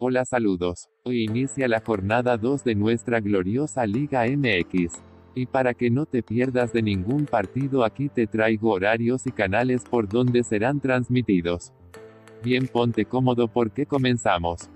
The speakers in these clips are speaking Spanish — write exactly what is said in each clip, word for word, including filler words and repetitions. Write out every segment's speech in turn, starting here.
Hola, saludos. Hoy inicia la jornada dos de nuestra gloriosa Liga M X. Y para que no te pierdas de ningún partido, aquí te traigo horarios y canales por donde serán transmitidos. Bien, ponte cómodo porque comenzamos.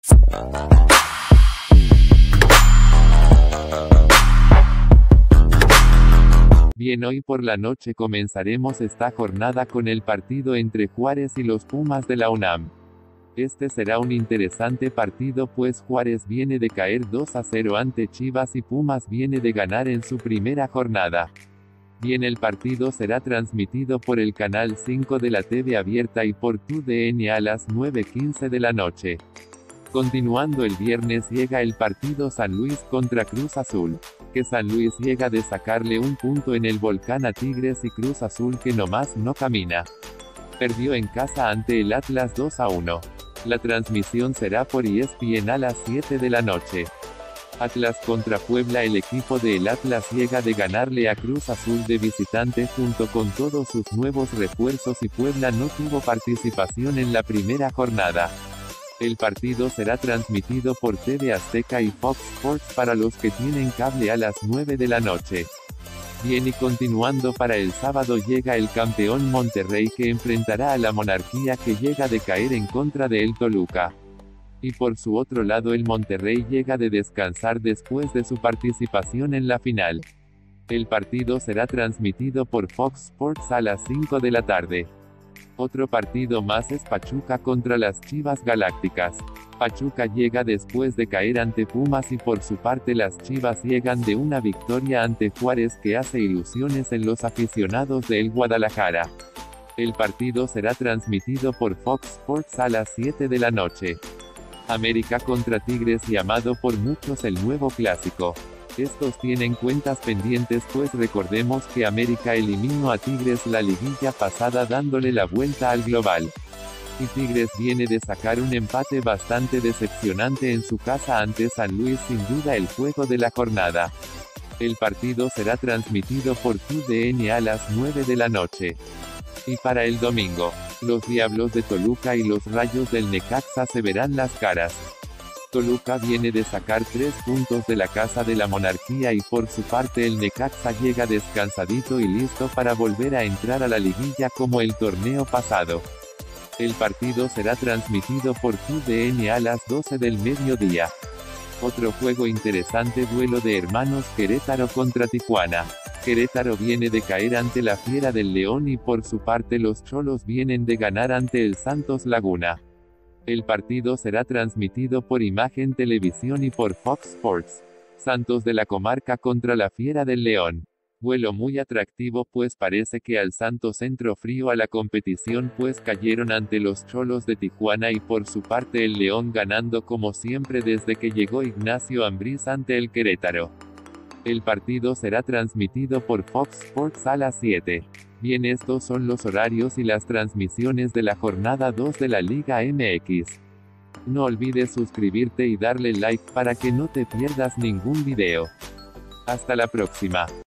Bien, hoy por la noche comenzaremos esta jornada con el partido entre Juárez y los Pumas de la UNAM. Este será un interesante partido, pues Juárez viene de caer dos a cero ante Chivas y Pumas viene de ganar en su primera jornada. Bien, el partido será transmitido por el canal cinco de la T V abierta y por T U D N a las nueve quince de la noche. Continuando, el viernes llega el partido San Luis contra Cruz Azul, que San Luis llega de sacarle un punto en el volcán a Tigres y Cruz Azul que nomás no camina. Perdió en casa ante el Atlas dos a uno. La transmisión será por E S P N a las siete de la noche. Atlas contra Puebla. El equipo de el Atlas llega de ganarle a Cruz Azul de visitante junto con todos sus nuevos refuerzos y Puebla no tuvo participación en la primera jornada. El partido será transmitido por T V Azteca y Fox Sports para los que tienen cable a las nueve de la noche. Bien, y continuando, para el sábado llega el campeón Monterrey que enfrentará a la Monarquía que llega de caer en contra de el Toluca. Y por su otro lado, el Monterrey llega de descansar después de su participación en la final. El partido será transmitido por Fox Sports a las cinco de la tarde. Otro partido más es Pachuca contra las Chivas Galácticas. Pachuca llega después de caer ante Pumas y por su parte las Chivas llegan de una victoria ante Juárez que hace ilusiones en los aficionados del Guadalajara. El partido será transmitido por Fox Sports a las siete de la noche. América contra Tigres, llamado por muchos el nuevo clásico. Estos tienen cuentas pendientes, pues recordemos que América eliminó a Tigres la liguilla pasada dándole la vuelta al global. Y Tigres viene de sacar un empate bastante decepcionante en su casa ante San Luis, sin duda el juego de la jornada. El partido será transmitido por T U D N a las nueve de la noche. Y para el domingo, los Diablos de Toluca y los Rayos del Necaxa se verán las caras. Toluca viene de sacar tres puntos de la casa de la Monarquía y por su parte el Necaxa llega descansadito y listo para volver a entrar a la liguilla como el torneo pasado. El partido será transmitido por T U D N a las doce del mediodía. Otro juego interesante, duelo de hermanos Querétaro contra Tijuana. Querétaro viene de caer ante la Fiera del León y por su parte los Cholos vienen de ganar ante el Santos Laguna. El partido será transmitido por Imagen Televisión y por Fox Sports. Santos de la Comarca contra la Fiera del León. Duelo muy atractivo, pues parece que al Santos entró frío a la competición, pues cayeron ante los Cholos de Tijuana y por su parte el León ganando como siempre desde que llegó Ignacio Ambriz ante el Querétaro. El partido será transmitido por Fox Sports a las siete. Bien, estos son los horarios y las transmisiones de la jornada dos de la Liga M X. No olvides suscribirte y darle like para que no te pierdas ningún video. Hasta la próxima.